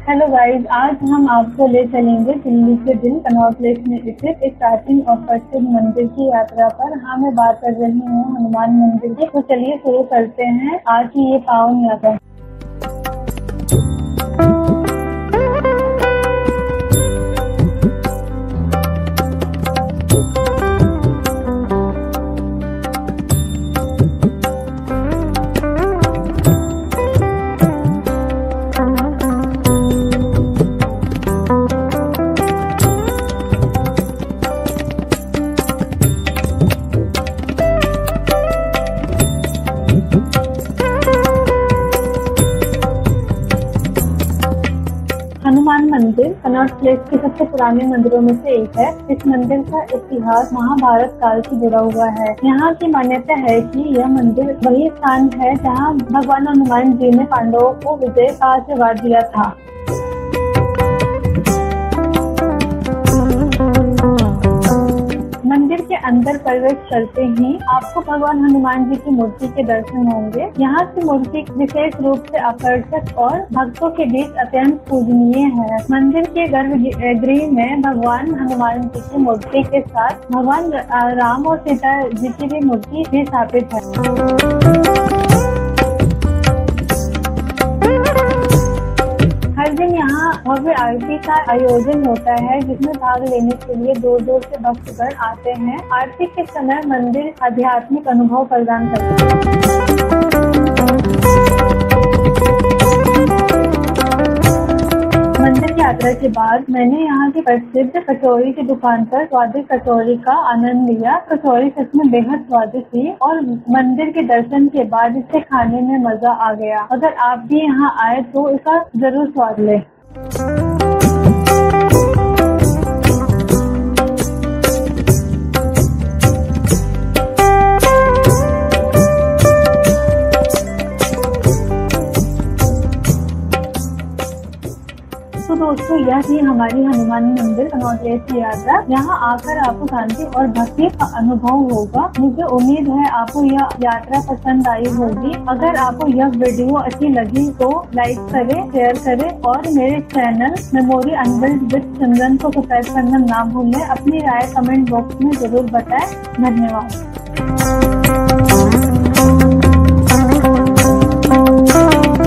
Hello guys, आज हम आपको ले चलेंगे दिल्ली के दिल कनॉट प्लेस में स्थित एक प्राचीन और प्रसिद्ध मंदिर की यात्रा पर। हाँ, मैं बात कर रही हूँ हनुमान मंदिर की। तो चलिए शुरू करते हैं आज की ये पावन यात्रा। हनुमान मंदिर कनॉट प्लेस के सबसे पुराने मंदिरों में से एक है। इस मंदिर का इतिहास महाभारत काल से जुड़ा हुआ है। यहाँ की मान्यता है कि यह मंदिर वही स्थान है जहाँ भगवान हनुमान जी ने पांडवों को विजय का आशीर्वाद दिया था। मंदिर के अंदर प्रवेश करते ही आपको भगवान हनुमान जी की मूर्ति के दर्शन होंगे। यहाँ की मूर्ति विशेष रूप से आकर्षक और भक्तों के बीच अत्यंत पूजनीय है। मंदिर के गर्भगृह में भगवान हनुमान जी की मूर्ति के साथ भगवान राम और सीता जी की भी मूर्ति भी स्थापित है। हर दिन यहाँ भव्य आरती का आयोजन होता है, जिसमें भाग लेने के लिए दूर दूर से भक्तगण आते हैं। आरती के समय मंदिर आध्यात्मिक अनुभव प्रदान करता है। मंदिर की यात्रा के बाद मैंने यहाँ की प्रसिद्ध कचौरी की दुकान पर स्वादिष्ट कचौरी का आनंद लिया। कचौरी सच में बेहद स्वादिष्ट थी और मंदिर के दर्शन के बाद इसे खाने में मजा आ गया। अगर आप भी यहाँ आए तो इसका जरूर स्वाद लें। तो दोस्तों, यह थी हमारी हनुमान मंदिर कनॉट प्लेस की यात्रा। यहाँ आकर आपको शांति और भक्ति का अनुभव होगा। मुझे उम्मीद है आपको यह यात्रा पसंद आई होगी। अगर आपको यह वीडियो अच्छी लगी तो लाइक करें, शेयर करें और मेरे channel memory unbuild with Simran को सब्सक्राइब करना ना भूलें। अपनी राय कमेंट बॉक्स में जरूर बताएं। धन्यवाद।